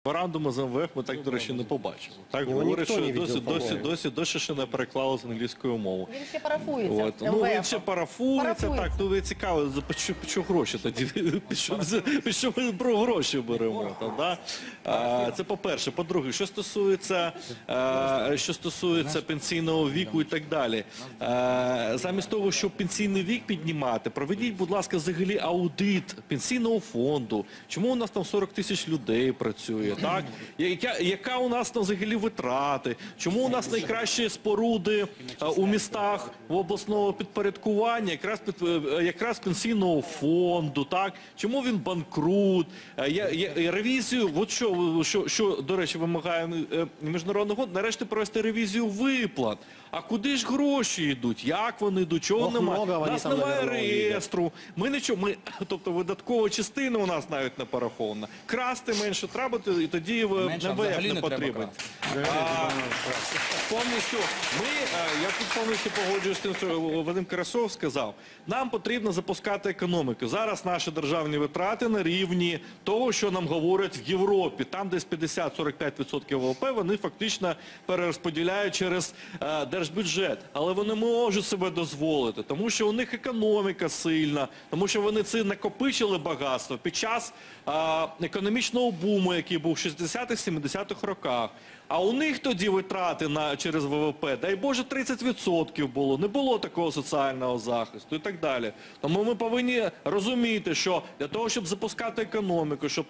Меморандуму з МВФ ми так, до речі, не побачимо. Так Його говорять, ніхто що не видів, досі ще не переклали з англійської мови. Він ще парафується. От. Ну, він ще парафується, так, ну цікаво, по що гроші тоді, під що ми про гроші беремо. Це по-перше. По-друге, що стосується пенсійного віку і так далі. Замість того, щоб пенсійний вік піднімати, проведіть, будь ласка, взагалі аудит пенсійного фонду. Чому у нас там 40 тисяч людей працює, так? Яка у нас там взагалі витрати? Чому у нас найкращі споруди у містах в обласного підпорядкування, якраз пенсійного фонду, так? Чому він банкрут? Ревізію, от що, до речі, вимагає Міжнародний фонд, нарешті провести ревізію виплат. А куди ж гроші йдуть? Як вони йдуть? Чого немає? У нас немає реєстру. Тобто видаткова частина у нас навіть не порахована. Красти менше треба, і тоді МВФ не потрібен. Я тут повністю погоджуюсь з тим, що Вадим Карасов сказав. Нам потрібно запускати економіку. Зараз наші державні витрати на рівні того, що нам говорять в Європі. Там десь 50-45% ВВП вони фактично перерозподіляють через держбюджет. Але вони можуть себе дозволити, тому що у них економіка сильна, тому що вони це накопичили багатство під час економічного буму, який був в 60-х-70-х роках. А у них тоді витрати через ВВП, дай Боже, 30% було. Не було такого соціального захисту і так далі. Тому ми повинні розуміти, що для того, щоб запускати економіку, щоб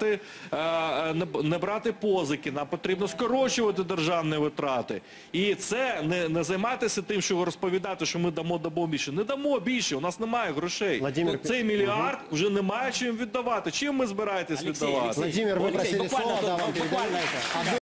не брати позики, нам потрібно скорочувати державні витрати. І це не займатися тим, що розповідати, що ми дамо більше. Не дамо більше, у нас немає грошей. Цей мільярд вже немає чим віддавати. Чим ми збираєтесь віддавати? Владимир, вы просили слово, да, вам передаю.